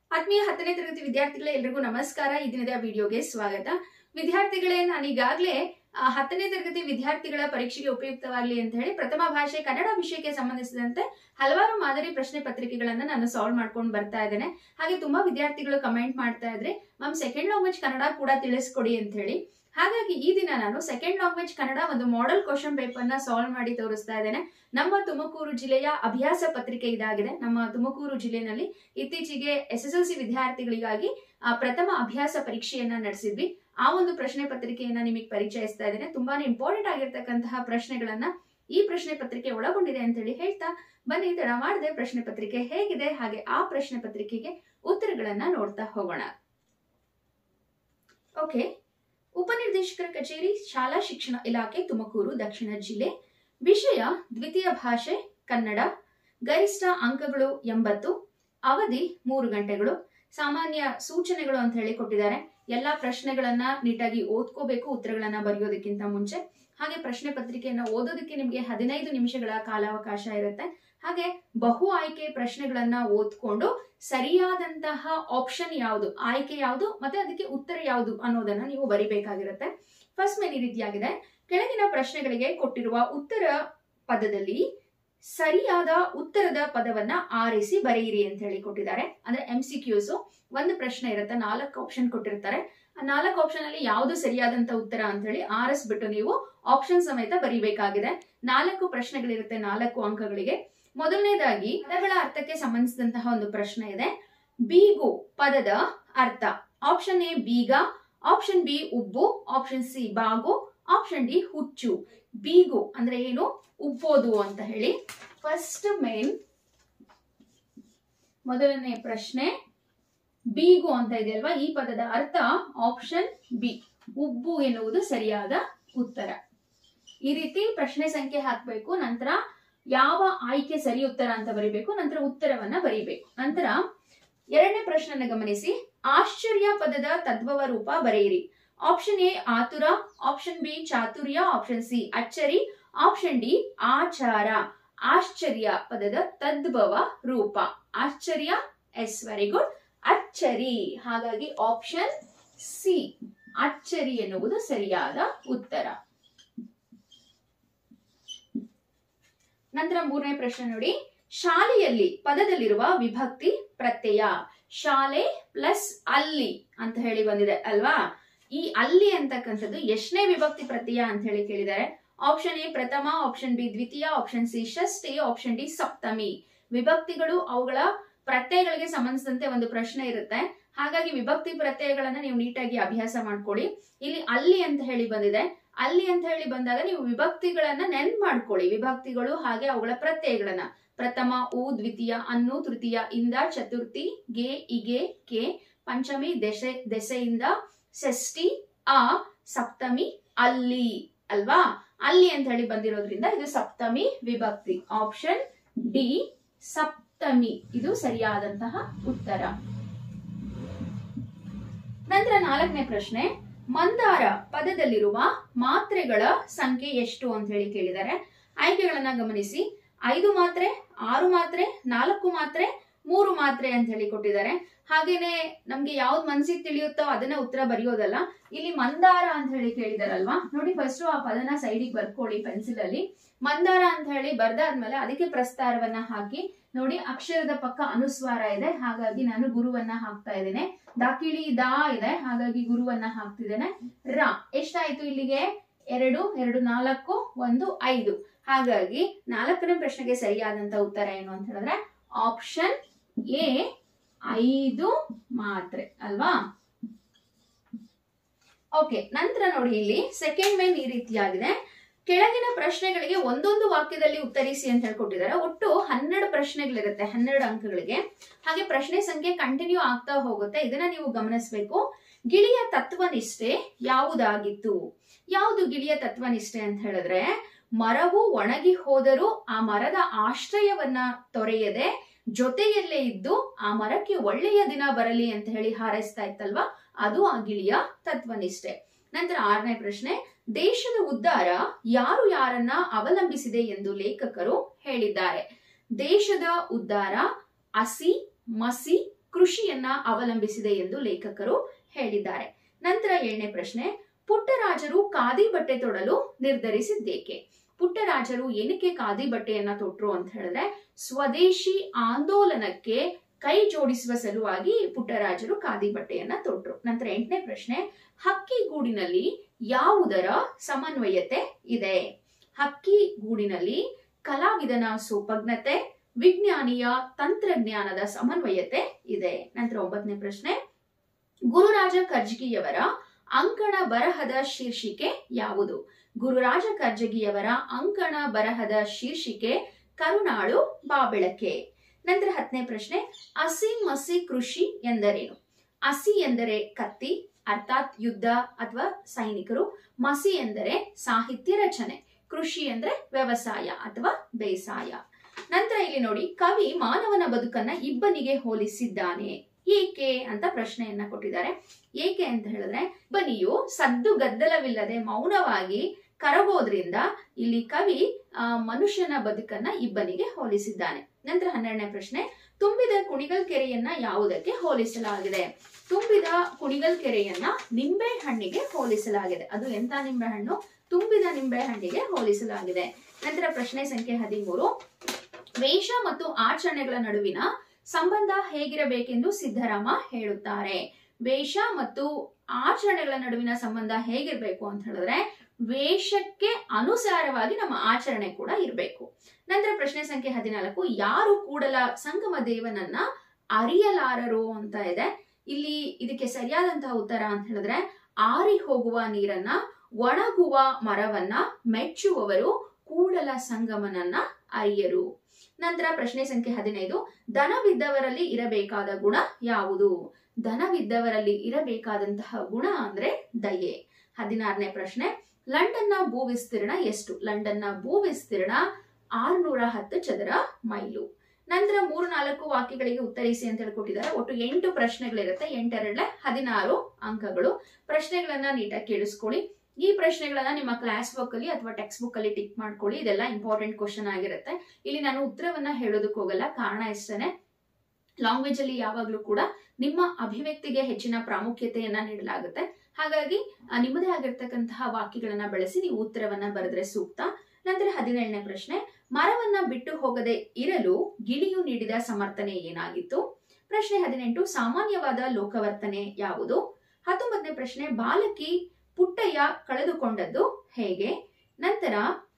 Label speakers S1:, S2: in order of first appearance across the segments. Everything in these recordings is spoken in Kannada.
S1: ಆತ್ಮೀಯ 10ನೇ ತರಗತಿ ವಿದ್ಯಾರ್ಥಿಗಳೇ ಎಲ್ಲರಿಗೂ ನಮಸ್ಕಾರ. ಈ ದಿನದ ವಿಡಿಯೋಗೆ ಸ್ವಾಗತ. ವಿದ್ಯಾರ್ಥಿಗಳೇ, ನಾನು ಈಗಾಗಲೇ 10ನೇ ತರಗತಿ ವಿದ್ಯಾರ್ಥಿಗಳ ಪರೀಕ್ಷೆಗೆ ಉಪಯುಕ್ತವಾಗಲಿ ಅಂತ ಹೇಳಿ ಪ್ರಥಮ ಭಾಷೆ ಕನ್ನಡ ವಿಷಯಕ್ಕೆ ಸಂಬಂಧಿಸಿದಂತೆ ಹಲವಾರು ಮಾದರಿ ಪ್ರಶ್ನೆ ಪತ್ರಿಕೆಗಳನ್ನ ನಾನು ಸಾಲ್ವ್ ಮಾಡ್ಕೊಂಡು ಬರ್ತಾ ಇದ್ದೇನೆ. ಹಾಗೆ ತುಂಬಾ ವಿದ್ಯಾರ್ಥಿಗಳು ಕಮೆಂಟ್ ಮಾಡ್ತಾ ಇದ್ರೆ ಮ್ಯಾಮ್ ಸೆಕೆಂಡ್ ಲ್ಯಾಂಗ್ವೇಜ್ ಕನ್ನಡ ಕೂಡ ತಿಳಿಸ್ಕೊಡಿ ಅಂತ ಹೇಳಿ. ಹಾಗಾಗಿ ಈ ದಿನ ನಾನು ಸೆಕೆಂಡ್ ಲ್ಯಾಂಗ್ವೇಜ್ ಕನ್ನಡ ಒಂದು ಮಾಡೆಲ್ ಕ್ವಶನ್ ಪೇಪರ್ ನ ಸಾಲ್ವ್ ಮಾಡಿ ತೋರಿಸ್ತಾ ಇದ್ದೇನೆ. ನಮ್ಮ ತುಮಕೂರು ಜಿಲ್ಲೆಯ ಅಭ್ಯಾಸ ಪತ್ರಿಕೆ ಇದಾಗಿದೆ. ನಮ್ಮ ತುಮಕೂರು ಜಿಲ್ಲೆಯಲ್ಲಿ ಇತ್ತೀಚೆಗೆ SSLC ವಿದ್ಯಾರ್ಥಿಗಳಿಗಾಗಿ ಪ್ರಥಮ ಅಭ್ಯಾಸ ಪರೀಕ್ಷೆಯನ್ನ ನಡೆಸಿದ್ವಿ. ಆ ಒಂದು ಪ್ರಶ್ನೆ ಪತ್ರಿಕೆಯನ್ನ ನಿಮಗೆ ಪರಿಚಯಿಸ್ತಾ ಇದ್ದೇನೆ. ತುಂಬಾನೇ ಇಂಪಾರ್ಟೆಂಟ್ ಆಗಿರ್ತಕ್ಕಂತಹ ಪ್ರಶ್ನೆಗಳನ್ನ ಈ ಪ್ರಶ್ನೆ ಪತ್ರಿಕೆ ಒಳಗೊಂಡಿದೆ ಅಂತ ಹೇಳಿ ಹೇಳ್ತಾ ಬನ್ನಿ, ತಡ ಮಾಡದೆ ಪ್ರಶ್ನೆ ಪತ್ರಿಕೆ ಹೇಗಿದೆ ಹಾಗೆ ಆ ಪ್ರಶ್ನೆ ಪತ್ರಿಕೆಗೆ ಉತ್ತರಗಳನ್ನ ನೋಡ್ತಾ ಹೋಗೋಣ. ಓಕೆ, ಉಪನಿರ್ದೇಶಕರ ಕಚೇರಿ, ಶಾಲಾ ಶಿಕ್ಷಣ ಇಲಾಖೆ, ತುಮಕೂರು, ದಕ್ಷಿಣ ಜಿಲ್ಲೆ. ವಿಷಯ ದ್ವಿತೀಯ ಭಾಷೆ ಕನ್ನಡ. ಗರಿಷ್ಠ ಅಂಕಗಳು 80. ಅವಧಿ 3 ಗಂಟೆಗಳು. ಸಾಮಾನ್ಯ ಸೂಚನೆಗಳು ಅಂತ ಹೇಳಿ ಕೊಟ್ಟಿದ್ದಾರೆ. ಎಲ್ಲಾ ಪ್ರಶ್ನೆಗಳನ್ನ ನೀಟಾಗಿ ಓದ್ಕೋಬೇಕು ಉತ್ತರಗಳನ್ನ ಬರೆಯೋದಕ್ಕಿಂತ ಮುಂಚೆ. ಹಾಗೆ ಪ್ರಶ್ನೆ ಪತ್ರಿಕೆಯನ್ನ ಓದೋದಕ್ಕೆ ನಿಮ್ಗೆ 15 ನಿಮಿಷಗಳ ಕಾಲಾವಕಾಶ ಇರುತ್ತೆ. ಹಾಗೆ ಬಹು ಆಯ್ಕೆ ಪ್ರಶ್ನೆಗಳನ್ನ ಓದ್ಕೊಂಡು ಸರಿಯಾದಂತಹ ಆಪ್ಷನ್ ಯಾವುದು, ಆಯ್ಕೆ ಯಾವುದು ಮತ್ತೆ ಅದಕ್ಕೆ ಉತ್ತರ ಯಾವುದು ಅನ್ನೋದನ್ನ ನೀವು ಬರಿಬೇಕಾಗಿರುತ್ತೆ. ಫಸ್ಟ್ ಮೇನ್ ಈ ರೀತಿಯಾಗಿದೆ. ಕೆಳಗಿನ ಪ್ರಶ್ನೆಗಳಿಗೆ ಕೊಟ್ಟಿರುವ ಉತ್ತರ ಪದದಲ್ಲಿ ಸರಿಯಾದ ಉತ್ತರದ ಪದವನ್ನ ಆರಿಸಿ ಬರೆಯಿರಿ ಅಂತ ಹೇಳಿ ಕೊಟ್ಟಿದ್ದಾರೆ. ಅಂದ್ರೆ MCQs. ಒಂದು ಪ್ರಶ್ನೆ ಇರುತ್ತೆ, 4 ಆಪ್ಷನ್ ಕೊಟ್ಟಿರ್ತಾರೆ. ಆ 4 ಆಪ್ಷನ್ ಅಲ್ಲಿ ಯಾವುದು ಸರಿಯಾದಂತ ಉತ್ತರ ಅಂತ ಹೇಳಿ ಆರಿಸ್ಬಿಟ್ಟು ನೀವು ಆಪ್ಷನ್ ಸಮೇತ ಬರೀಬೇಕಾಗಿದೆ. 4 ಪ್ರಶ್ನೆಗಳಿರುತ್ತೆ, 4 ಅಂಕಗಳಿಗೆ. ಮೊದಲನೇದಾಗಿ ಪದಗಳ ಅರ್ಥಕ್ಕೆ ಸಂಬಂಧಿಸಿದಂತಹ ಒಂದು ಪ್ರಶ್ನೆ ಇದೆ. ಬೀಗು ಪದದ ಅರ್ಥ. ಆಪ್ಷನ್ A ಬೀಗ, ಆಪ್ಷನ್ B ಉಬ್ಬು, ಆಪ್ಷನ್ C ಬಾಗು, ಆಪ್ಷನ್ D ಹುಚ್ಚು. ಬೀಗು ಅಂದ್ರೆ ಏನು, ಉಬ್ಬೋದು ಅಂತ ಹೇಳಿ. ಫಸ್ಟ್ ಮೇನ್ ಮೊದಲನೇ ಪ್ರಶ್ನೆ ಬೀಗು ಅಂತ ಇದೆಯಲ್ವಾ, ಈ ಪದದ ಅರ್ಥ ಆಪ್ಷನ್ B ಉಬ್ಬು ಎನ್ನುವುದು ಸರಿಯಾದ ಉತ್ತರ. ಈ ರೀತಿ ಪ್ರಶ್ನೆ ಸಂಖ್ಯೆ ಹಾಕಬೇಕು. ನಂತರ ಯಾವ ಆಯ್ಕೆ ಸರಿ ಉತ್ತರ ಅಂತ ಬರೀಬೇಕು. ನಂತರ ಉತ್ತರವನ್ನ ಬರೀಬೇಕು. ನಂತರ ಎರಡನೇ ಪ್ರಶ್ನೆನ ಗಮನಿಸಿ. ಆಶ್ಚರ್ಯ ಪದದ ತದ್ಭವ ರೂಪ ಬರೆಯಿರಿ. ಆಪ್ಷನ್ A ಆತುರ, ಆಪ್ಷನ್ B ಚಾತುರ್ಯ, ಆಪ್ಷನ್ C ಅಚ್ಚರಿ, ಆಪ್ಷನ್ D ಆಚಾರ. ಆಶ್ಚರ್ಯ ಪದದ ತದ್ಭವ ರೂಪ. ಆಶ್ಚರ್ಯ, ಎಸ್, ವೆರಿ ಗುಡ್. ಅಚ್ಚರಿ. ಹಾಗಾಗಿ ಆಪ್ಷನ್ C ಅಚ್ಚರಿ ಎನ್ನುವುದು ಸರಿಯಾದ ಉತ್ತರ. ನಂತರ ಮೂರನೇ ಪ್ರಶ್ನೆ ನೋಡಿ. ಶಾಲೆಯಲ್ಲಿ ಪದದಲ್ಲಿರುವ ವಿಭಕ್ತಿ ಪ್ರತ್ಯಯ. ಶಾಲೆ ಪ್ಲಸ್ ಅಲ್ಲಿ ಅಂತ ಹೇಳಿ ಬಂದಿದೆ ಅಲ್ವಾ. ಈ ಅಲ್ಲಿ ಅಂತಕ್ಕಂಥದ್ದು ಎಷ್ಟನೇ ವಿಭಕ್ತಿ ಪ್ರತ್ಯಯ ಅಂತ ಹೇಳಿ ಕೇಳಿದ್ದಾರೆ. ಆಪ್ಷನ್ A ಪ್ರಥಮ, ಆಪ್ಷನ್ B ದ್ವಿತೀಯ, ಆಪ್ಷನ್ C ಷಷ್ಠಿ, ಆಪ್ಷನ್ D ಸಪ್ತಮಿ. ವಿಭಕ್ತಿಗಳು ಅವುಗಳ ಪ್ರತ್ಯಯಗಳಿಗೆ ಸಂಬಂಧಿಸಿದಂತೆ ಒಂದು ಪ್ರಶ್ನೆ ಇರುತ್ತೆ. ಹಾಗಾಗಿ ವಿಭಕ್ತಿ ಪ್ರತ್ಯಯಗಳನ್ನ ನೀವು ನೀಟಾಗಿ ಅಭ್ಯಾಸ ಮಾಡ್ಕೊಳ್ಳಿ. ಇಲ್ಲಿ ಅಲ್ಲಿ ಅಂತ ಹೇಳಿ ಬಂದಿದೆ. ಅಲ್ಲಿ ಅಂತ ಹೇಳಿ ಬಂದಾಗ ನೀವು ವಿಭಕ್ತಿಗಳನ್ನ ನೆನ್ಪು ಮಾಡ್ಕೊಳ್ಳಿ. ವಿಭಕ್ತಿಗಳು ಹಾಗೆ ಅವುಗಳ ಪ್ರತ್ಯಯಗಳನ್ನ. ಪ್ರಥಮ ಉ, ದ್ವಿತೀಯ ಅನ್ನು, ತೃತೀಯ ಇಂದ, ಚತುರ್ಥಿ ಗೆ, ಇಗೆ, ಕೆ, ಪಂಚಮಿ ದೆಸೆಯಿಂದ, ಷಷ್ಠಿ ಆ, ಸಪ್ತಮಿ ಅಲ್ಲಿ ಅಲ್ವಾ. ಅಲ್ಲಿ ಅಂತ ಹೇಳಿ ಬಂದಿರೋದ್ರಿಂದ ಇದು ಸಪ್ತಮಿ ವಿಭಕ್ತಿ. ಆಪ್ಷನ್ D ಸಪ್ತಮಿ ಇದು ಸರಿಯಾದಂತಹ ಉತ್ತರ. ನಂತರ 4ನೇ ಪ್ರಶ್ನೆ. ಮಂದಾರ ಪದದಲ್ಲಿರುವ ಮಾತ್ರೆಗಳ ಸಂಖ್ಯೆ ಎಷ್ಟು ಅಂತ ಹೇಳಿ ಕೇಳಿದ್ದಾರೆ. ಆಯ್ಕೆಗಳನ್ನ ಗಮನಿಸಿ. 5 ಮಾತ್ರೆ, 6 ಮಾತ್ರೆ, 4 ಮಾತ್ರೆ, 3 ಮಾತ್ರೆ ಅಂತ ಹೇಳಿ ಕೊಟ್ಟಿದ್ದಾರೆ. ಹಾಗೇನೆ ನಮ್ಗೆ ಯಾವ್ದು ಮನ್ಸಿಗೆ ತಿಳಿಯುತ್ತೋ ಅದನ್ನ ಉತ್ತರ ಬರೆಯೋದಲ್ಲ. ಇಲ್ಲಿ ಮಂದಾರ ಅಂತ ಹೇಳಿ ಕೇಳಿದಾರಲ್ವಾ. ನೋಡಿ, ಫಸ್ಟ್ ಆ ಪದನ ಸೈಡಿಗೆ ಬರ್ಕೊಳ್ಳಿ ಪೆನ್ಸಿಲ್ ಅಲ್ಲಿ. ಮಂದಾರ ಅಂತ ಹೇಳಿ ಬರ್ದಾದ್ಮೇಲೆ ಅದಕ್ಕೆ ಪ್ರಸ್ತಾರವನ್ನ ಹಾಕಿ ನೋಡಿ. ಅಕ್ಷರದ ಪಕ್ಕ ಅನುಸ್ವಾರ ಇದೆ, ಹಾಗಾಗಿ ನಾನು ಗುರುವನ್ನ ಹಾಕ್ತಾ ಇದ್ದೇನೆ. ದಾಕಿಳಿ ದಾ ಇದೆ, ಹಾಗಾಗಿ ಗುರುವನ್ನ ಹಾಕ್ತಿದ್ದೇನೆ. ರ ಎಷ್ಟಾಯ್ತು ಇಲ್ಲಿಗೆ? 2, 2, 4, 1, 5. ಹಾಗಾಗಿ 4ನೇ ಪ್ರಶ್ನೆಗೆ ಸರಿಯಾದಂತ ಉತ್ತರ ಏನು ಅಂತ ಹೇಳಿದ್ರೆ ಆಪ್ಷನ್ A 5 ಮಾತ್ರೆ ಅಲ್ವಾ. ಓಕೆ, ನಂತರ ನೋಡಿ ಇಲ್ಲಿ ಸೆಕೆಂಡ್ ಮೇನ್ ಈ ರೀತಿಯಾಗಿದೆ. ಕೆಳಗಿನ ಪ್ರಶ್ನೆಗಳಿಗೆ ಒಂದೊಂದು ವಾಕ್ಯದಲ್ಲಿ ಉತ್ತರಿಸಿ ಅಂತ ಹೇಳ್ಕೊಟ್ಟಿದ್ದಾರೆ. ಒಟ್ಟು 12 ಪ್ರಶ್ನೆಗಳಿರುತ್ತೆ, 12 ಅಂಕಗಳಿಗೆ. ಹಾಗೆ ಪ್ರಶ್ನೆ ಸಂಖ್ಯೆ ಕಂಟಿನ್ಯೂ ಆಗ್ತಾ ಹೋಗುತ್ತೆ. ಇದನ್ನ ನೀವು ಗಮನಿಸಬೇಕು. ಗಿಳಿಯ ತತ್ವನಿಷ್ಠೆ ಯಾವುದಾಗಿತ್ತು? ಯಾವುದು ಗಿಳಿಯ ತತ್ವನಿಷ್ಠೆ ಅಂತ ಹೇಳಿದ್ರೆ, ಮರವು ಒಣಗಿ ಹೋದರೂ ಆ ಮರದ ಆಶ್ರಯವನ್ನ ತೊರೆಯದೆ ಜೊತೆಯಲ್ಲೇ ಇದ್ದು ಆ ಮರಕ್ಕೆ ಒಳ್ಳೆಯ ದಿನ ಬರಲಿ ಅಂತ ಹೇಳಿ ಹಾರೈಸ್ತಾ ಇತ್ತಲ್ವಾ, ಅದು ಆ ಗಿಳಿಯ ತತ್ವನಿಷ್ಠೆ. ನಂತರ 6ನೇ ಪ್ರಶ್ನೆ. ದೇಶದ ಉದ್ಧಾರ ಯಾರು ಯಾರನ್ನ ಅವಲಂಬಿಸಿದೆ ಎಂದು ಲೇಖಕರು ಹೇಳಿದ್ದಾರೆ. ದೇಶದ ಉದ್ಧಾರ ಅಸಿ, ಮಸಿ, ಕೃಷಿಯನ್ನ ಅವಲಂಬಿಸಿದೆ ಎಂದು ಲೇಖಕರು ಹೇಳಿದ್ದಾರೆ. ನಂತರ 7ನೇ ಪ್ರಶ್ನೆ, ಪುಟ್ಟರಾಜರು ಖಾದಿ ಬಟ್ಟೆ ತೊಡಲು ನಿರ್ಧರಿಸಿದ್ದೇಕೆ? ಪುಟ್ಟರಾಜರು ಏನಕ್ಕೆ ಖಾದಿ ಬಟ್ಟೆಯನ್ನ ತೊಟ್ರು ಅಂತ ಹೇಳಿದ್ರೆ ಸ್ವದೇಶಿ ಆಂದೋಲನಕ್ಕೆ ಕೈ ಜೋಡಿಸುವ ಸಲುವಾಗಿ ಪುಟ್ಟರಾಜರು ಖಾದಿ ಬಟ್ಟೆಯನ್ನ ತೊಟ್ರು. ನಂತರ 8ನೇ ಪ್ರಶ್ನೆ, ಹಕ್ಕಿಗೂಡಿನಲ್ಲಿ ಯಾವುದರ ಸಮನ್ವಯತೆ ಇದೆ? ಹಕ್ಕಿಗೂಡಿನಲ್ಲಿ ಕಲಾವಿದನ ಸೋಪಜ್ಞತೆ, ವಿಜ್ಞಾನಿಯ ತಂತ್ರಜ್ಞಾನದ ಸಮನ್ವಯತೆ ಇದೆ. ನಂತರ 9ನೇ ಪ್ರಶ್ನೆ, ಗುರುರಾಜ ಕರ್ಜಗಿಯವರ ಅಂಕಣ ಬರಹದ ಶೀರ್ಷಿಕೆ ಯಾವುದು? ಗುರುರಾಜ ಕರ್ಜಗಿಯವರ ಅಂಕಣ ಬರಹದ ಶೀರ್ಷಿಕೆ ಕರುಣಾಳು ಬಾಬೆಳಕೆ. ನಂತರ 10ನೇ ಪ್ರಶ್ನೆ, ಅಸಿ ಮಸಿ ಕೃಷಿ ಎಂದರೇನು? ಅಸಿ ಎಂದರೆ ಕತ್ತಿ ಅರ್ಥಾತ್ ಯುದ್ಧ ಅಥವಾ ಸೈನಿಕರು, ಮಸಿ ಎಂದರೆ ಸಾಹಿತ್ಯ ರಚನೆ, ಕೃಷಿ ಅಂದ್ರೆ ವ್ಯವಸಾಯ ಅಥವಾ ಬೇಸಾಯ. ನಂತರ ಇಲ್ಲಿ ನೋಡಿ, ಕವಿ ಮಾನವನ ಬದುಕನ್ನ ಇಬ್ಬನಿಗೆ ಹೋಲಿಸಿದ್ದಾನೆ, ಏಕೆ ಅಂತ ಪ್ರಶ್ನೆಯನ್ನ ಕೊಟ್ಟಿದ್ದಾರೆ. ಏಕೆ ಅಂತ ಹೇಳಿದ್ರೆ ಇಬ್ಬನಿಯು ಸದ್ದು ಗದ್ದಲವಿಲ್ಲದೆ ಮೌನವಾಗಿ ಕರಗೋದ್ರಿಂದ ಇಲ್ಲಿ ಕವಿ ಮನುಷ್ಯನ ಬದುಕನ್ನ ಇಬ್ಬನಿಗೆ ಹೋಲಿಸಿದ್ದಾನೆ. ನಂತರ 12ನೇ ಪ್ರಶ್ನೆ, ತುಂಬಿದ ಕುಣಿಗಲ್ ಕೆರೆಯನ್ನ ಯಾವುದಕ್ಕೆ ಹೋಲಿಸಲಾಗಿದೆ? ತುಂಬಿದ ಕುಣಿಗಲ್ ಕೆರೆಯನ್ನ ನಿಂಬೆ ಹಣ್ಣಿಗೆ ಹೋಲಿಸಲಾಗಿದೆ. ಅದು ಎಂತ ನಿಂಬೆ ಹಣ್ಣು? ತುಂಬಿದ ನಿಂಬೆ ಹಣ್ಣಿಗೆ ಹೋಲಿಸಲಾಗಿದೆ. ನಂತರ ಪ್ರಶ್ನೆ ಸಂಖ್ಯೆ 13, ವೇಷ ಮತ್ತು ಆಚರಣೆಗಳ ನಡುವಿನ ಸಂಬಂಧ ಹೇಗಿರಬೇಕೆಂದು ಸಿದ್ದರಾಮ ಹೇಳುತ್ತಾರೆ? ವೇಷ ಮತ್ತು ಆಚರಣೆಗಳ ನಡುವಿನ ಸಂಬಂಧ ಹೇಗಿರ್ಬೇಕು ಅಂತ ಹೇಳಿದ್ರೆ ವೇಷಕ್ಕೆ ಅನುಸಾರವಾಗಿ ನಮ್ಮ ಆಚರಣೆ ಕೂಡ ಇರಬೇಕು. ನಂತರ ಪ್ರಶ್ನೆ ಸಂಖ್ಯೆ 14, ಯಾರು ಕೂಡಲ ಸಂಗಮ ದೇವನನ್ನ ಅರಿಯಲಾರರು ಅಂತ ಇದೆ. ಇಲ್ಲಿ ಇದಕ್ಕೆ ಸರಿಯಾದಂತಹ ಉತ್ತರ ಅಂತ ಹೇಳಿದ್ರೆ ಆರಿ ಹೋಗುವ ನೀರನ್ನ, ಒಣಗುವ ಮರವನ್ನ ಮೆಚ್ಚುವವರು ಕೂಡಲ ಸಂಗಮನನ್ನ ಅರಿಯರು. ನಂತರ ಪ್ರಶ್ನೆ ಸಂಖ್ಯೆ 15, ದನವಿದ್ದವರಲ್ಲಿ ಇರಬೇಕಾದ ಗುಣ ಯಾವುದು? ದನವಿದ್ದವರಲ್ಲಿ ಇರಬೇಕಾದಂತಹ ಗುಣ ಅಂದ್ರೆ ದಯೆ. 16ನೇ ಪ್ರಶ್ನೆ, ಲಂಡನ್ನ ಭೂ ವಿಸ್ತೀರ್ಣ ಎಷ್ಟು? ಲಂಡನ್ನ ಭೂ ವಿಸ್ತೀರ್ಣ 610 ಚದರ ಮೈಲು. ನಂತರ 3-4 ವಾಕ್ಯಗಳಿಗೆ ಉತ್ತರಿಸಿ ಅಂತ ಹೇಳ್ಕೊಟ್ಟಿದ್ದಾರೆ. ಒಟ್ಟು 8 ಪ್ರಶ್ನೆಗಳಿರುತ್ತೆ. 8 16 ಅಂಕಗಳು. ಪ್ರಶ್ನೆಗಳನ್ನ ನೀಟಾಗಿ ಕೇಳಿಸ್ಕೊಳ್ಳಿ. ಈ ಪ್ರಶ್ನೆಗಳನ್ನ ನಿಮ್ಮ ಕ್ಲಾಸ್ ವರ್ಕ್ ಅಲ್ಲಿ ಅಥವಾ ಟೆಕ್ಸ್ಟ್ ಬುಕ್ ಅಲ್ಲಿ ಟಿಕ್ ಮಾಡ್ಕೊಳ್ಳಿ. ಇದೆಲ್ಲ ಇಂಪಾರ್ಟೆಂಟ್ ಕ್ವಶನ್ ಆಗಿರುತ್ತೆ. ಇಲ್ಲಿ ನಾನು ಉತ್ತರವನ್ನ ಹೇಳೋದಕ್ಕೆ ಹೋಗಲ್ಲ. ಕಾರಣ ಇಷ್ಟೇನೆ, ಲ್ಯಾಂಗ್ವೇಜ್ ಅಲ್ಲಿ ಯಾವಾಗ್ಲೂ ಕೂಡ ನಿಮ್ಮ ಅಭಿವ್ಯಕ್ತಿಗೆ ಹೆಚ್ಚಿನ ಪ್ರಾಮುಖ್ಯತೆಯನ್ನ ನೀಡಲಾಗುತ್ತೆ. ಹಾಗಾಗಿ ನಿಮ್ಮದೇ ಆಗಿರ್ತಕ್ಕಂತಹ ವಾಕ್ಯಗಳನ್ನ ಬಳಸಿ ನೀವು ಉತ್ತರವನ್ನ ಬರೆದ್ರೆ ಸೂಕ್ತ. ನಂತರ 17ನೇ ಪ್ರಶ್ನೆ, ಮರವನ್ನ ಬಿಟ್ಟು ಹೋಗದೆ ಇರಲು ಗಿಳಿಯು ನೀಡಿದ ಸಮರ್ಥನೆ ಏನಾಗಿತ್ತು? ಪ್ರಶ್ನೆ 18, ಸಾಮಾನ್ಯವಾದ ಲೋಕವರ್ತನೆ ಯಾವುದು? 19ನೇ ಪ್ರಶ್ನೆ, ಬಾಲಕಿ ಪುಟ್ಟಯ್ಯ ಕಳೆದುಕೊಂಡದ್ದು ಹೇಗೆ? ನಂತರ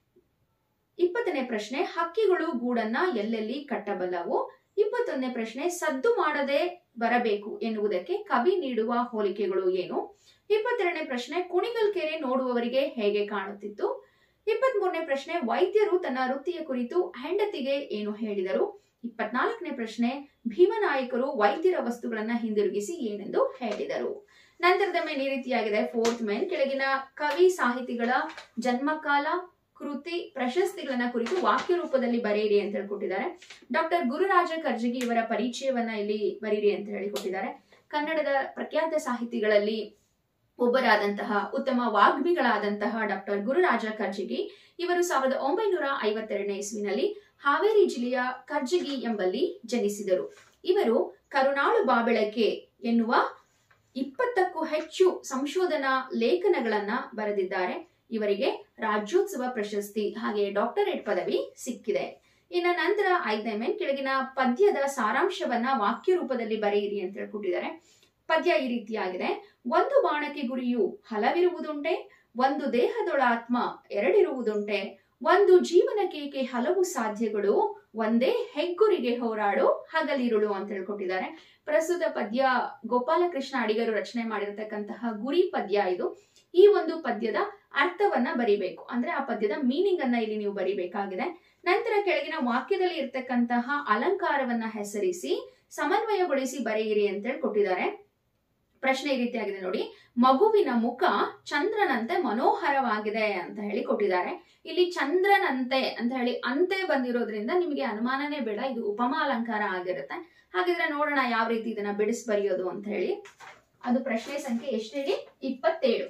S1: 20ನೇ ಪ್ರಶ್ನೆ, ಹಕ್ಕಿಗಳು ಗೂಡನ್ನ ಎಲ್ಲೆಲ್ಲಿ ಕಟ್ಟಬಲ್ಲವು? 21ನೇ ಪ್ರಶ್ನೆ, ಸದ್ದು ಮಾಡದೆ ಬರಬೇಕು ಎನ್ನುವುದಕ್ಕೆ ಕವಿ ನೀಡುವ ಹೋಲಿಕೆಗಳು ಏನು? 22ನೇ ಪ್ರಶ್ನೆ, ಕುಣಿಗಲ್ ಕೆರೆ ನೋಡುವವರಿಗೆ ಹೇಗೆ ಕಾಣುತ್ತಿತ್ತು? 23ನೇ ಪ್ರಶ್ನೆ, ವೈದ್ಯರು ತನ್ನ ವೃತ್ತಿಯ ಕುರಿತು ಹೆಂಡತಿಗೆ ಏನು ಹೇಳಿದರು? 24ನೇ ಪ್ರಶ್ನೆ, ಭೀಮನಾಯಕರು ವೈದ್ಯರ ವಸ್ತುಗಳನ್ನ ಹಿಂದಿರುಗಿಸಿ ಏನೆಂದು ಹೇಳಿದರು? ನಂತರದ ಮೇನ್ ಈ ರೀತಿಯಾಗಿದೆ. 4th ಮೇನ್, ಕೆಳಗಿನ ಕವಿ ಸಾಹಿತಿಗಳ ಜನ್ಮಕಾಲ, ಕೃತಿ, ಪ್ರಶಸ್ತಿಗಳನ್ನ ಕುರಿತು ವಾಕ್ಯ ರೂಪದಲ್ಲಿ ಬರೆಯಿರಿ ಅಂತ ಹೇಳ್ಕೊಟ್ಟಿದ್ದಾರೆ. ಡಾಕ್ಟರ್ ಗುರುರಾಜ ಕರ್ಜಗಿ ಇವರ ಪರಿಚಯವನ್ನ ಇಲ್ಲಿ ಬರೀರಿ ಅಂತ ಹೇಳಿಕೊಟ್ಟಿದ್ದಾರೆ. ಕನ್ನಡದ ಪ್ರಖ್ಯಾತ ಸಾಹಿತಿಗಳಲ್ಲಿ ಒಬ್ಬರಾದಂತಹ ಉತ್ತಮ ವಾಗ್ಮಿಗಳಾದಂತಹ ಡಾಕ್ಟರ್ ಗುರುರಾಜ ಕರ್ಜಗಿ ಇವರು 1952ನೇ ಇಸ್ವಿನಲ್ಲಿ ಹಾವೇರಿ ಜಿಲ್ಲೆಯ ಕರ್ಜಗಿ ಎಂಬಲ್ಲಿ ಜನಿಸಿದರು. ಇವರು ಕರುಣಾಳು ಬಾಬೆಳಕೆ ಎನ್ನುವ 20ಕ್ಕೂ ಹೆಚ್ಚು ಸಂಶೋಧನಾ ಲೇಖನಗಳನ್ನ ಬರೆದಿದ್ದಾರೆ. ಇವರಿಗೆ ರಾಜ್ಯೋತ್ಸವ ಪ್ರಶಸ್ತಿ ಹಾಗೆ ಡಾಕ್ಟರೇಟ್ ಪದವಿ ಸಿಕ್ಕಿದೆ. ಇನ್ನ ನಂತರ 5ನೇ ಮೇನ್, ಕೆಳಗಿನ ಪದ್ಯದ ಸಾರಾಂಶವನ್ನ ವಾಕ್ಯ ರೂಪದಲ್ಲಿ ಬರೆಯಿರಿ ಅಂತ ಹೇಳ್ಕೊಟ್ಟಿದ್ದಾರೆ. ಪದ್ಯ ಈ ರೀತಿಯಾಗಿದೆ. ಒಂದು ಬಾಣಕ್ಕೆ ಗುರಿಯು ಹಲವಿರುವುದುಂಟೆ, ಒಂದು ದೇಹದೊಳಾತ್ಮ ಎರಡಿರುವುದುಂಟೆ, ಒಂದು ಜೀವನಕ್ಕೆ ಹಲವು ಸಾಧ್ಯಗಳು, ಒಂದೇ ಹೆಗ್ಗುರಿಗೆ ಹೋರಾಡು ಹಗಲಿರುಳು ಅಂತ ಹೇಳ್ಕೊಟ್ಟಿದ್ದಾರೆ. ಪ್ರಸ್ತುತ ಪದ್ಯ ಗೋಪಾಲಕೃಷ್ಣ ಅಡಿಗರು ರಚನೆ ಮಾಡಿರತಕ್ಕಂತಹ ಗುರಿ ಪದ್ಯ ಇದು. ಈ ಒಂದು ಪದ್ಯದ ಅರ್ಥವನ್ನ ಬರಿಬೇಕು, ಅಂದ್ರೆ ಆ ಪದ್ಯದ ಮೀನಿಂಗ್ ಅನ್ನ ಇಲ್ಲಿ ನೀವು ಬರಿಬೇಕಾಗಿದೆ. ನಂತರ ಕೆಳಗಿನ ವಾಕ್ಯದಲ್ಲಿ ಇರ್ತಕ್ಕಂತಹ ಅಲಂಕಾರವನ್ನ ಹೆಸರಿಸಿ ಸಮನ್ವಯಗೊಳಿಸಿ ಬರೆಯಿರಿ ಅಂತ ಹೇಳಿ ಕೊಟ್ಟಿದ್ದಾರೆ. ಪ್ರಶ್ನೆ ಈ ರೀತಿಯಾಗಿದೆ ನೋಡಿ, ಮಗುವಿನ ಮುಖ ಚಂದ್ರನಂತೆ ಮನೋಹರವಾಗಿದೆ ಅಂತ ಹೇಳಿ ಕೊಟ್ಟಿದ್ದಾರೆ. ಇಲ್ಲಿ ಚಂದ್ರನಂತೆ ಅಂತ ಹೇಳಿ ಅಂತೆ ಬಂದಿರೋದ್ರಿಂದ ನಿಮಗೆ ಅನುಮಾನನೇ ಬೇಡ, ಇದು ಉಪಮಾ ಅಲಂಕಾರ ಆಗಿರುತ್ತೆ. ಹಾಗಿದ್ರೆ ನೋಡೋಣ ಯಾವ ರೀತಿ ಇದನ್ನ ಬಿಡಿಸಿ ಬರೆಯೋದು ಅಂತ ಹೇಳಿ. ಅದು ಪ್ರಶ್ನೆ ಸಂಖ್ಯೆ ಎಷ್ಟು ಹೇಳಿ? 27.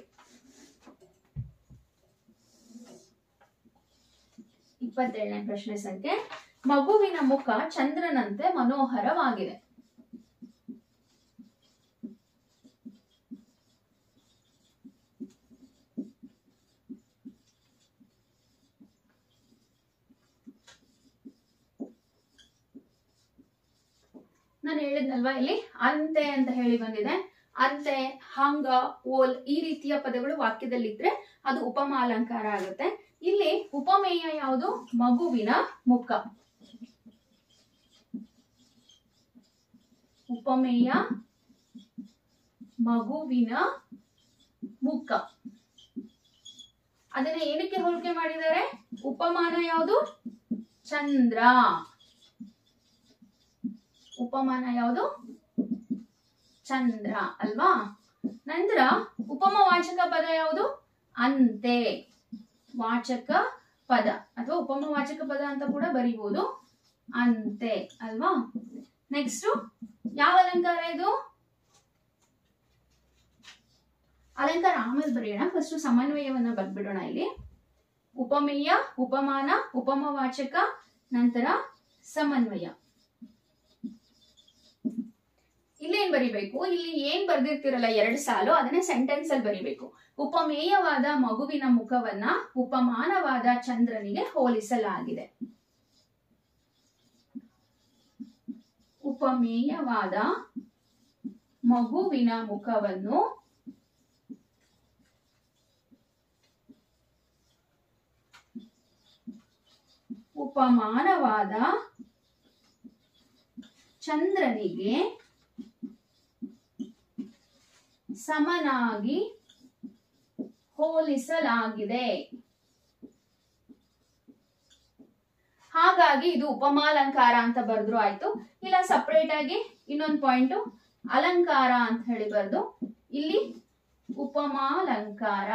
S1: 27ನೇ ಪ್ರಶ್ನೆ ಸಂಖ್ಯೆ, ಮಗುವಿನ ಮುಖ ಚಂದ್ರನಂತೆ ಮನೋಹರವಾಗಿದೆ. ನಾನು ಹೇಳಿದ್ನಲ್ವಾ, ಇಲ್ಲಿ ಅಂತೆ ಅಂತ ಹೇಳಿ ಬಂದಿದೆ. ಅಂತೆ, ಹಂಗ, ಓಲ್ ಈ ರೀತಿಯ ಪದಗಳು ವಾಕ್ಯದಲ್ಲಿದ್ರೆ ಅದು ಉಪಮಾ ಅಲಂಕಾರ ಆಗುತ್ತೆ. ಇಲ್ಲಿ ಉಪಮೇಯ ಯಾವುದು? ಮಗುವಿನ ಮುಖ. ಉಪಮೇಯ ಮಗುವಿನ ಮುಖ. ಅದನ್ನ ಏನಕ್ಕೆ ಹೋಲಿಕೆ ಮಾಡಿದ್ದಾರೆ? ಉಪಮಾನ ಯಾವುದು? ಚಂದ್ರ. ಉಪಮಾನ ಯಾವುದು? ಚಂದ್ರ ಅಲ್ವಾ? ನಂತರ ಉಪಮವಾಚಕ ಪದ ಯಾವುದು? ಅಂತೆ. ವಾಚಕ ಪದ ಅಥವಾ ಉಪಮವಾಚಕ ಪದ ಅಂತ ಕೂಡ ಬರೀಬಹುದು, ಅಂತೆ ಅಲ್ವಾ? ನೆಕ್ಸ್ಟ್ ಯಾವ ಅಲಂಕಾರ ಇದು? ಅಲಂಕಾರ ಆಮೇಲೆ ಬರೆಯೋಣ, ಫಸ್ಟ್ ಸಮನ್ವಯವನ್ನ ಬರ್ಬಿಡೋಣ. ಇಲ್ಲಿ ಉಪಮೇಯ, ಉಪಮಾನ, ಉಪಮವಾಚಕ, ನಂತರ ಸಮನ್ವಯ. ಇಲ್ಲೇನ್ ಬರಿಬೇಕು? ಇಲ್ಲಿ ಏನ್ ಬರ್ದಿರ್ತಿರಲ್ಲ 2 ಸಾಲು, ಅದನ್ನ ಸೆಂಟೆನ್ಸ್ ಅಲ್ಲಿ ಬರಿಬೇಕು. ಉಪಮೇಯವಾದ ಮಗುವಿನ ಮುಖವನ್ನ ಉಪಮಾನವಾದ ಚಂದ್ರನಿಗೆ ಹೋಲಿಸಲಾಗಿದೆ. ಉಪಮೇಯವಾದ ಮಗುವಿನ ಮುಖವನ್ನು ಉಪಮಾನವಾದ ಚಂದ್ರನಿಗೆ ಸಮನಾಗಿ ಹೋಲಿಸಲಾಗಿದೆ. ಹಾಗಾಗಿ ಇದು ಉಪಮಾಲಂಕಾರ ಅಂತ ಬರೆದ್ರು ಆಯ್ತು. ಇಲ್ಲ ಸಪರೇಟ್ ಆಗಿ ಇನ್ನೊಂದು ಪಾಯಿಂಟ್ ಅಲಂಕಾರ ಅಂತ ಹೇಳಿ ಬರ್ದು ಇಲ್ಲಿ ಉಪಮಾಲಂಕಾರ.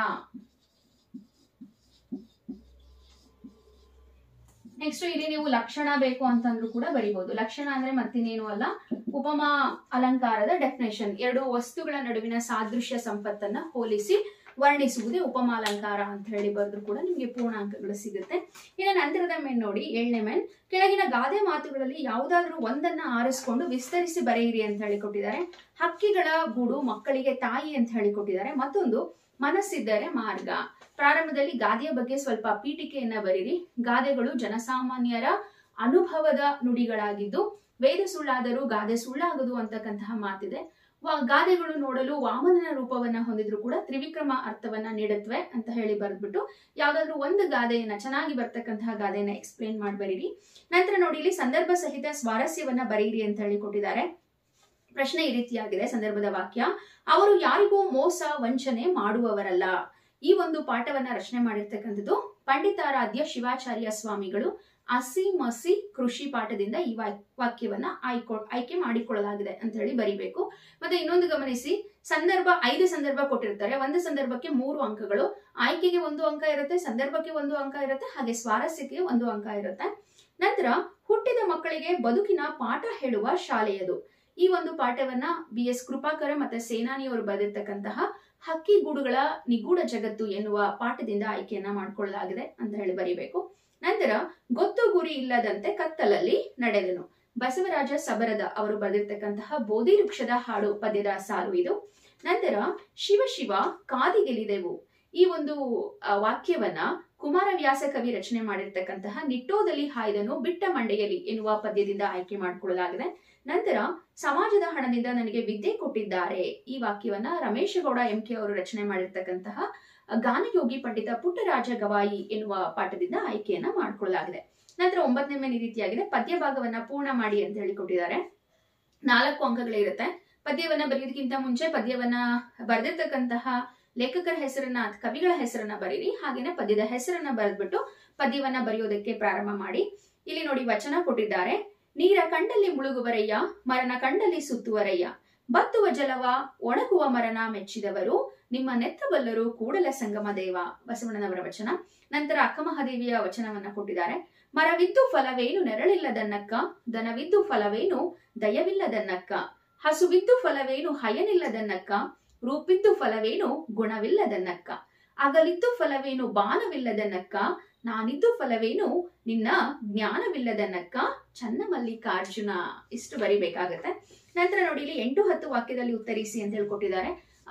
S1: ನೆಕ್ಸ್ಟ್ ಇಲ್ಲಿ ನೀವು ಲಕ್ಷಣ ಬೇಕು ಅಂತಂದ್ರೂ ಕೂಡ ಬರೀಬಹುದು. ಲಕ್ಷಣ ಅಂದ್ರೆ ಮತ್ತಿನ್ನೇನು ಅಲ್ಲ, ಉಪಮಾ ಅಲಂಕಾರದ ಡೆಫಿನೇಷನ್. 2 ವಸ್ತುಗಳ ನಡುವಿನ ಸಾದೃಶ್ಯ ಸಂಪತ್ತನ್ನ ಹೋಲಿಸಿ ವರ್ಣಿಸುವುದೇ ಉಪಮಾಲಂಕಾರ ಅಂತ ಹೇಳಿ ಬರೆದ್ರು ಕೂಡ ನಿಮ್ಗೆ ಪೂರ್ಣಾಂಕಗಳು ಸಿಗುತ್ತೆ. ಇನ್ನು ನಂತರದ ಮೇನ್ ನೋಡಿ, 7ನೇ ಮೇನ್, ಕೆಳಗಿನ ಗಾದೆ ಮಾತುಗಳಲ್ಲಿ ಯಾವುದಾದ್ರೂ ಒಂದನ್ನ ಆರಿಸ್ಕೊಂಡು ವಿಸ್ತರಿಸಿ ಬರೆಯಿರಿ ಅಂತ ಹೇಳಿ ಕೊಟ್ಟಿದ್ದಾರೆ. ಹಕ್ಕಿಗಳ ಗೂಡು ಮಕ್ಕಳಿಗೆ ತಾಯಿ ಅಂತ ಹೇಳಿ ಕೊಟ್ಟಿದ್ದಾರೆ. ಮತ್ತೊಂದು ಮನಸ್ಸಿದ್ದರೆ ಮಾರ್ಗ. ಪ್ರಾರಂಭದಲ್ಲಿ ಗಾದೆಯ ಬಗ್ಗೆ ಸ್ವಲ್ಪ ಪೀಠಿಕೆಯನ್ನ ಬರೀರಿ. ಗಾದೆಗಳು ಜನಸಾಮಾನ್ಯರ ಅನುಭವದ ನುಡಿಗಳಾಗಿದ್ದು ವೇದ ಸುಳ್ಳಾದರೂ ಗಾದೆ ಸುಳ್ಳಾಗದು ಅಂತಕ್ಕಂತಹ ಮಾತಿದೆ. ಗಾದೆಗಳು ನೋಡಲು ವಾಮನನ ರೂಪವನ್ನ ಹೊಂದಿದ್ರು ಕೂಡ ತ್ರಿವಿಕ್ರಮ ಅರ್ಥವನ್ನ ನೀಡುತ್ತವೆ ಅಂತ ಹೇಳಿ ಬರೆದ್ಬಿಟ್ಟು ಯಾವ್ದಾದ್ರು ಒಂದು ಗಾದೆಯನ್ನ, ಚೆನ್ನಾಗಿ ಬರ್ತಕ್ಕಂತಹ ಗಾದೆಯನ್ನ ಎಕ್ಸ್ಪ್ಲೇನ್ ಮಾಡಿ ಬರೀರಿ. ನಂತರ ನೋಡಿ, ಇಲ್ಲಿ ಸಂದರ್ಭ ಸಹಿತ ಸ್ವಾರಸ್ಯವನ್ನ ಬರೀರಿ ಅಂತ ಹೇಳಿ ಕೊಟ್ಟಿದ್ದಾರೆ. ಪ್ರಶ್ನೆ ಈ ರೀತಿಯಾಗಿದೆ, ಸಂದರ್ಭದ ವಾಕ್ಯ: ಅವರು ಯಾರಿಗೂ ಮೋಸ ವಂಚನೆ ಮಾಡುವವರಲ್ಲ. ಈ ಒಂದು ಪಾಠವನ್ನ ರಚನೆ ಮಾಡಿರ್ತಕ್ಕಂಥದ್ದು ಪಂಡಿತಾರಾಧ್ಯ ಶಿವಾಚಾರ್ಯ ಸ್ವಾಮಿಗಳು. ಅಸಿ ಮಸಿ ಕೃಷಿ ಪಾಠದಿಂದ ಈ ವಾಕ್ಯವನ್ನ ಆಯ್ಕೆ ಮಾಡಿಕೊಳ್ಳಲಾಗಿದೆ ಅಂತ ಹೇಳಿ ಬರಿಬೇಕು. ಮತ್ತೆ ಇನ್ನೊಂದು ಗಮನಿಸಿ, ಸಂದರ್ಭ 5 ಸಂದರ್ಭ ಕೊಟ್ಟಿರ್ತಾರೆ. ಒಂದು ಸಂದರ್ಭಕ್ಕೆ 3 ಅಂಕಗಳು. ಆಯ್ಕೆಗೆ 1 ಅಂಕ ಇರುತ್ತೆ, ಸಂದರ್ಭಕ್ಕೆ 1 ಅಂಕ ಇರುತ್ತೆ, ಹಾಗೆ ಸ್ವಾರಸ್ಯಕ್ಕೆ 1 ಅಂಕ ಇರುತ್ತೆ. ನಂತರ ಹುಟ್ಟಿದ ಮಕ್ಕಳಿಗೆ ಬದುಕಿನ ಪಾಠ ಹೇಳುವ ಶಾಲೆಯದು. ಈ ಒಂದು ಪಾಠವನ್ನ BS ಕೃಪಾಕರ ಮತ್ತೆ ಸೇನಾನಿಯವರು ಬರೆದಿರ್ತಕ್ಕಂತಹ ಹಕ್ಕಿಗೂಡುಗಳ ನಿಗೂಢ ಜಗತ್ತು ಎನ್ನುವ ಪಾಠದಿಂದ ಆಯ್ಕೆಯನ್ನ ಮಾಡಿಕೊಳ್ಳಲಾಗಿದೆ ಅಂತ ಹೇಳಿ ಬರಿಬೇಕು. ನಂತರ ಗೊತ್ತು ಗುರಿ ಇಲ್ಲದಂತೆ ಕತ್ತಲಲ್ಲಿ ನಡೆದನು. ಬಸವರಾಜ ಸಬರದ ಅವರು ಬರೆದಿರ್ತಕ್ಕಂತಹ ಬೋಧಿ ವೃಕ್ಷದ ಹಾಡು ಪದ್ಯದ ಸಾಲು ಇದು. ನಂತರ ಶಿವ ಶಿವ ಕಾದಿಗೆಲಿದೆವು. ಈ ಒಂದು ವಾಕ್ಯವನ್ನ ಕುಮಾರವ್ಯಾಸ ಕವಿ ರಚನೆ ಮಾಡಿರ್ತಕ್ಕಂತಹ ನಿಟ್ಟೋದಲ್ಲಿ ಹಾಯ್ದನು ಬಿಟ್ಟ ಮಂಡೆಯಲ್ಲಿ ಎನ್ನುವ ಪದ್ಯದಿಂದ ಆಯ್ಕೆ ಮಾಡಿಕೊಳ್ಳಲಾಗಿದೆ. ನಂತರ ಸಮಾಜದ ಹಣದಿಂದ ನನಗೆ ವಿದ್ಯೆ ಕೊಟ್ಟಿದ್ದಾರೆ. ಈ ವಾಕ್ಯವನ್ನ ರಮೇಶಗೌಡ MK ಅವರು ರಚನೆ ಮಾಡಿರ್ತಕ್ಕಂತಹ ಗಾನಯೋಗಿ ಪಂಡಿತ ಪುಟ್ಟರಾಜ ಗವಾಯಿ ಎನ್ನುವ ಪಾಠದಿಂದ ಆಯ್ಕೆಯನ್ನ ಮಾಡಿಕೊಳ್ಳಲಾಗಿದೆ. ನಂತರ 9ನೇ ಮೇನ್ ಈ ರೀತಿಯಾಗಿದೆ, ಪದ್ಯ ಭಾಗವನ್ನ ಪೂರ್ಣ ಮಾಡಿ ಅಂತ ಹೇಳಿ ಕೊಟ್ಟಿದ್ದಾರೆ. 4 ಅಂಕಗಳಿರುತ್ತೆ. ಪದ್ಯವನ್ನ ಬರೆಯೋದಕ್ಕಿಂತ ಮುಂಚೆ ಪದ್ಯವನ್ನ ಬರೆದಿರ್ತಕ್ಕಂತಹ ಲೇಖಕರ ಹೆಸರನ್ನ, ಕವಿಗಳ ಹೆಸರನ್ನ ಬರೀರಿ. ಹಾಗೇನೆ ಪದ್ಯದ ಹೆಸರನ್ನ ಬರೆದ್ಬಿಟ್ಟು ಪದ್ಯವನ್ನ ಬರೆಯೋದಕ್ಕೆ ಪ್ರಾರಂಭ ಮಾಡಿ. ಇಲ್ಲಿ ನೋಡಿ ವಚನ ಕೊಟ್ಟಿದ್ದಾರೆ: ನೀರ ಕಂಡಲ್ಲಿ ಮುಳುಗುವರಯ್ಯ, ಮರನ ಕಂಡಲ್ಲಿ ಸುತ್ತುವರಯ್ಯ, ಬತ್ತುವ ಜಲವ ಒಣಗುವ ಮರನ ಮೆಚ್ಚಿದವರು, ನಿಮ್ಮ ನೆತ್ತಬಲ್ಲರು ಕೂಡಲ ಸಂಗಮ ದೇವ. ಬಸವಣ್ಣನವರ ವಚನ. ನಂತರ ಅಕ್ಕಮಹಾದೇವಿಯ ವಚನವನ್ನ ಕೊಟ್ಟಿದ್ದಾರೆ: ಮರವಿದ್ದು ಫಲವೇನು ನೆರಳಿಲ್ಲದನ್ನಕ್ಕ, ದನವಿದ್ದು ಫಲವೇನು ದಯವಿಲ್ಲದನ್ನಕ್ಕ, ಹಸುವಿದ್ದು ಫಲವೇನು ಹಯನಿಲ್ಲದನ್ನಕ್ಕ, ರೂಪಿದ್ದು ಫಲವೇನು ಗುಣವಿಲ್ಲದನ್ನಕ್ಕ, ಅಗಲಿದ್ದು ಫಲವೇನು ಬಾಣವಿಲ್ಲದನ್ನಕ್ಕ, ನಾನಿದ್ದು ಫಲವೇನು ನಿನ್ನ ಜ್ಞಾನವಿಲ್ಲದನ್ನಕ್ಕ, ಚನ್ನಮಲ್ಲಿಕಾರ್ಜುನ. ಇಷ್ಟು ಬರಿಬೇಕಾಗತ್ತೆ. ನಂತರ ನೋಡಿ, ಇಲ್ಲಿ 8-10 ವಾಕ್ಯದಲ್ಲಿ ಉತ್ತರಿಸಿ ಅಂತ ಹೇಳ್ಕೊಟ್ಟಿದ್ದಾರೆ.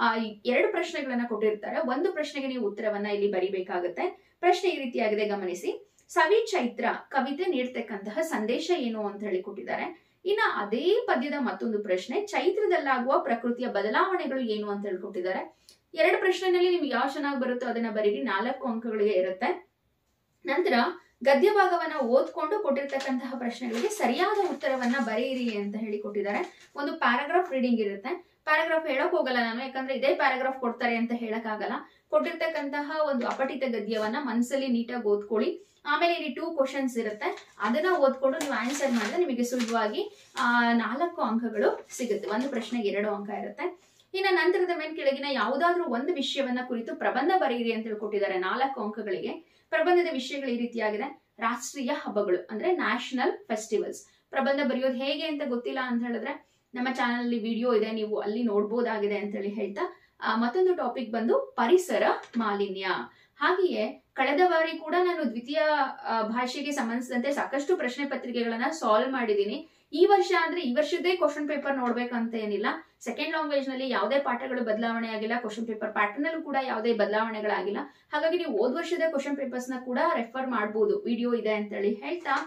S1: 2 ಪ್ರಶ್ನೆಗಳನ್ನ ಕೊಟ್ಟಿರ್ತಾರೆ. ಒಂದು ಪ್ರಶ್ನೆಗೆ ನೀವು ಉತ್ತರವನ್ನ ಇಲ್ಲಿ ಬರಿಬೇಕಾಗತ್ತೆ. ಪ್ರಶ್ನೆ ಈ ರೀತಿಯಾಗಿದೆ, ಗಮನಿಸಿ. ಸವಿ ಚೈತ್ರ ಕವಿತೆ ನೀಡ್ತಕ್ಕಂತಹ ಸಂದೇಶ ಏನು ಅಂತ ಹೇಳಿ ಕೊಟ್ಟಿದ್ದಾರೆ. ಇನ್ನ ಅದೇ ಪದ್ಯದ ಮತ್ತೊಂದು ಪ್ರಶ್ನೆ, ಚೈತ್ರದಲ್ಲಾಗುವ ಪ್ರಕೃತಿಯ ಬದಲಾವಣೆಗಳು ಏನು ಅಂತ ಹೇಳ್ಕೊಟ್ಟಿದ್ದಾರೆ. 2 ಪ್ರಶ್ನೆನಲ್ಲಿ ನಿಮ್ಗೆ ಯಾವ ಚೆನ್ನಾಗಿ ಬರುತ್ತೋ ಅದನ್ನ ಬರೀರಿ, 4 ಅಂಕಗಳಿಗೆ ಇರುತ್ತೆ. ನಂತರ ಗದ್ಯ ಭಾಗವನ್ನ ಓದ್ಕೊಂಡು ಕೊಟ್ಟಿರ್ತಕ್ಕಂತಹ ಪ್ರಶ್ನೆಗಳಿಗೆ ಸರಿಯಾದ ಉತ್ತರವನ್ನ ಬರೆಯಿರಿ ಅಂತ ಹೇಳಿ ಕೊಟ್ಟಿದ್ದಾರೆ. ಒಂದು ಪ್ಯಾರಾಗ್ರಾಫ್ ರೀಡಿಂಗ್ ಇರುತ್ತೆ. ಪ್ಯಾರಾಗ್ರಾಫ್ ಹೇಳಕ್ ಹೋಗಲ್ಲ ನಾನು, ಯಾಕಂದ್ರೆ ಇದೇ ಪ್ಯಾರಾಗ್ರಾಫ್ ಕೊಡ್ತಾರೆ ಅಂತ ಹೇಳಕ್ ಆಗಲ್ಲ. ಕೊಟ್ಟಿರ್ತಕ್ಕಂತಹ ಒಂದು ಅಪಠಿತ ಗದ್ಯವನ್ನ ಮನಸ್ಸಲ್ಲಿ ನೀಟಾಗಿ ಓದ್ಕೊಳ್ಳಿ. ಆಮೇಲೆ ಇಲ್ಲಿ 2 ಕ್ವಶನ್ಸ್ ಇರುತ್ತೆ, ಅದನ್ನ ಓದ್ಕೊಂಡು ನೀವು ಆನ್ಸರ್ ಮಾಡಿದ್ರೆ ನಿಮಗೆ ಸುಲಭವಾಗಿ 4 ಅಂಕಗಳು ಸಿಗುತ್ತೆ. ಒಂದು ಪ್ರಶ್ನೆಗೆ 2 ಅಂಕ ಇರುತ್ತೆ. ಇನ್ನು ನಂತರದ ಮೇಲೆ ಕೆಳಗಿನ ಯಾವುದಾದ್ರೂ ಒಂದು ವಿಷಯವನ್ನ ಕುರಿತು ಪ್ರಬಂಧ ಬರೆಯಿರಿ ಅಂತ ಹೇಳ್ಕೊಟ್ಟಿದ್ದಾರೆ 4 ಅಂಕಗಳಿಗೆ. ಪ್ರಬಂಧದ ವಿಷಯಗಳು ಈ ರೀತಿಯಾಗಿದೆ. ರಾಷ್ಟ್ರೀಯ ಹಬ್ಬಗಳು ಅಂದ್ರೆ ನ್ಯಾಷನಲ್ ಫೆಸ್ಟಿವಲ್ಸ್. ಪ್ರಬಂಧ ಬರೆಯೋದು ಹೇಗೆ ಅಂತ ಗೊತ್ತಿಲ್ಲ ಅಂತ ಹೇಳಿದ್ರೆ ನಮ್ಮ ಚಾನಲ್ ಅಲ್ಲಿ ವಿಡಿಯೋ ಇದೆ, ನೀವು ಅಲ್ಲಿ ನೋಡ್ಬೋದಾಗಿದೆ ಅಂತ ಹೇಳಿ ಹೇಳ್ತಾ, ಮತ್ತೊಂದು ಟಾಪಿಕ್ ಬಂದು ಪರಿಸರ ಮಾಲಿನ್ಯ. ಹಾಗೆಯೇ ಕಳೆದ ಬಾರಿ ಕೂಡ ನಾನು ದ್ವಿತೀಯ ಭಾಷೆಗೆ ಸಂಬಂಧಿಸಿದಂತೆ ಸಾಕಷ್ಟು ಪ್ರಶ್ನೆ ಪತ್ರಿಕೆಗಳನ್ನ ಸಾಲ್ವ್ ಮಾಡಿದ್ದೀನಿ. ಈ ವರ್ಷ ಅಂದ್ರೆ ಈ ವರ್ಷದ್ದೇ ಕ್ವಶನ್ ಪೇಪರ್ ನೋಡ್ಬೇಕಂತ ಏನಿಲ್ಲ. ಸೆಕೆಂಡ್ ಲ್ಯಾಂಗ್ವೇಜ್ ನಲ್ಲಿ ಯಾವುದೇ ಪಾಠಗಳು ಬದಲಾವಣೆ ಆಗಿಲ್ಲ, ಕ್ವಶನ್ ಪೇಪರ್ ಪ್ಯಾಟರ್ನ್ ಅಲ್ಲೂ ಕೂಡ ಯಾವುದೇ ಬದಲಾವಣೆಗಳಾಗಿಲ್ಲ. ಹಾಗಾಗಿ ನೀವು ಹೋದ ವರ್ಷದ ಕ್ವಶನ್ ಪೇಪರ್ಸ್ ನ ಕೂಡ ರೆಫರ್ ಮಾಡಬಹುದು, ವಿಡಿಯೋ ಇದೆ ಅಂತ ಹೇಳಿ ಹೇಳ್ತಾ,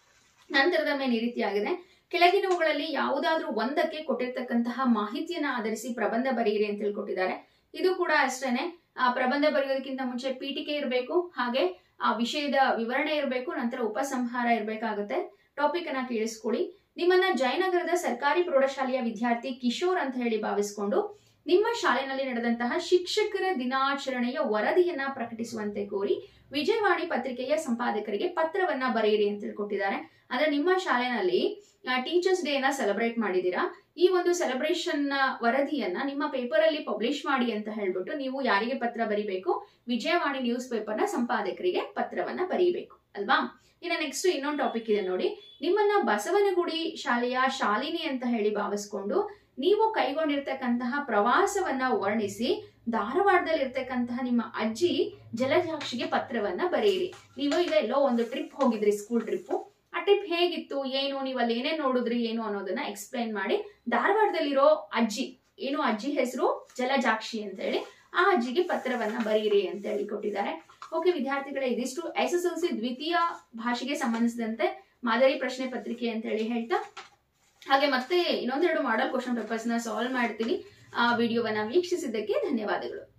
S1: ನಂತರದ ಮೇಲೆ ಈ ರೀತಿಯಾಗಿದೆ. ಕೆಳಗಿನವುಗಳಲ್ಲಿ ಯಾವುದಾದ್ರೂ ಒಂದಕ್ಕೆ ಕೊಟ್ಟಿರ್ತಕ್ಕಂತಹ ಮಾಹಿತಿಯನ್ನ ಆಧರಿಸಿ ಪ್ರಬಂಧ ಬರೆಯಿರಿ ಅಂತ ಹೇಳ್ಕೊಟ್ಟಿದ್ದಾರೆ. ಇದು ಕೂಡ ಅಷ್ಟೇನೆ, ಪ್ರಬಂಧ ಬರೆಯೋದಕ್ಕಿಂತ ಮುಂಚೆ ಪೀಠಿಕೆ ಇರಬೇಕು, ಹಾಗೆ ಆ ವಿಷಯದ ವಿವರಣೆ ಇರಬೇಕು, ನಂತರ ಉಪಸಂಹಾರ ಇರಬೇಕಾಗುತ್ತೆ. ಟಾಪಿಕ್ ಅನ್ನ ಕೇಳಿಸ್ಕೊಳ್ಳಿ. ನಿಮ್ಮನ್ನ ಜಯನಗರದ ಸರ್ಕಾರಿ ಪ್ರೌಢಶಾಲೆಯ ವಿದ್ಯಾರ್ಥಿ ಕಿಶೋರ್ ಅಂತ ಹೇಳಿ ಭಾವಿಸಿಕೊಂಡು ನಿಮ್ಮ ಶಾಲೆಯಲ್ಲಿ ನಡೆದಂತಹ ಶಿಕ್ಷಕರ ದಿನಾಚರಣೆಯ ವರದಿಯನ್ನ ಪ್ರಕಟಿಸುವಂತೆ ಕೋರಿ ವಿಜಯವಾಣಿ ಪತ್ರಿಕೆಯ ಸಂಪಾದಕರಿಗೆ ಪತ್ರವನ್ನ ಬರೆಯಿರಿ ಅಂತ ಹೇಳ್ಕೊಟ್ಟಿದ್ದಾರೆ. ಅಂದ್ರೆ ನಿಮ್ಮ ಶಾಲೆನಲ್ಲಿ ಟೀಚರ್ಸ್ ಡೇ ನ ಸೆಲೆಬ್ರೇಟ್ ಮಾಡಿದೀರಾ, ಈ ಒಂದು ಸೆಲೆಬ್ರೇಷನ್ ನ ವರದಿಯನ್ನ ನಿಮ್ಮ ಪೇಪರ್ ಅಲ್ಲಿ ಪಬ್ಲಿಷ್ ಮಾಡಿ ಅಂತ ಹೇಳ್ಬಿಟ್ಟು ನೀವು ಯಾರಿಗೆ ಪತ್ರ ಬರೀಬೇಕು? ವಿಜಯವಾಣಿ ನ್ಯೂಸ್ ಪೇಪರ್ ನ ಸಂಪಾದಕರಿಗೆ ಪತ್ರವನ್ನ ಬರೀಬೇಕು ಅಲ್ವಾ. ಇನ್ನು ನೆಕ್ಸ್ಟ್ ಇನ್ನೊಂದು ಟಾಪಿಕ್ ಇದೆ ನೋಡಿ. ನಿಮ್ಮನ್ನ ಬಸವನಗುಡಿ ಶಾಲೆಯ ಶಾಲಿನಿ ಅಂತ ಹೇಳಿ ಭಾವಿಸ್ಕೊಂಡು ನೀವು ಕೈಗೊಂಡಿರ್ತಕ್ಕಂತಹ ಪ್ರವಾಸವನ್ನ ವರ್ಣಿಸಿ ಧಾರವಾಡದಲ್ಲಿ ಇರ್ತಕ್ಕಂತಹ ನಿಮ್ಮ ಅಜ್ಜಿ ಜಲಜಾಕ್ಷಿಗೆ ಪತ್ರವನ್ನ ಬರೆಯಿರಿ. ನೀವು ಈಗ ಎಲ್ಲೋ ಒಂದು ಟ್ರಿಪ್ ಹೋಗಿದ್ರಿ, ಸ್ಕೂಲ್ ಟ್ರಿಪ್. ಆ ಟ್ರಿಪ್ ಹೇಗಿತ್ತು, ಏನು, ನೀವು ಅಲ್ಲಿ ಏನೇನ್ ನೋಡಿದ್ರಿ, ಏನು ಅನ್ನೋದನ್ನ ಎಕ್ಸ್ಪ್ಲೈನ್ ಮಾಡಿ ಧಾರವಾಡದಲ್ಲಿರೋ ಅಜ್ಜಿ, ಏನು ಅಜ್ಜಿ ಹೆಸರು ಜಲಜಾಕ್ಷಿ ಅಂತ ಹೇಳಿ, ಆ ಅಜ್ಜಿಗೆ ಪತ್ರವನ್ನ ಬರೆಯಿರಿ ಅಂತ ಹೇಳಿ ಕೊಟ್ಟಿದ್ದಾರೆ. ಓಕೆ ವಿದ್ಯಾರ್ಥಿಗಳೇ, ಇದಿಷ್ಟು SSLC ದ್ವಿತೀಯ ಭಾಷೆಗೆ ಸಂಬಂಧಿಸಿದಂತೆ ಮಾದರಿ ಪ್ರಶ್ನೆ ಪತ್ರಿಕೆ ಅಂತ ಹೇಳಿ ಹೇಳ್ತಾ, ಹಾಗೆ ಮತ್ತೆ ಇನ್ನೊಂದೆರಡು ಮಾಡಲ್ ಕ್ವಶನ್ ಪೇಪರ್ಸ್ ನ ಸಾಲ್ವ್ ಮಾಡ್ತೀನಿ. ಆ ವಿಡಿಯೋವನ್ನ ವೀಕ್ಷಿಸಿದ್ದಕ್ಕೆ ಧನ್ಯವಾದಗಳು.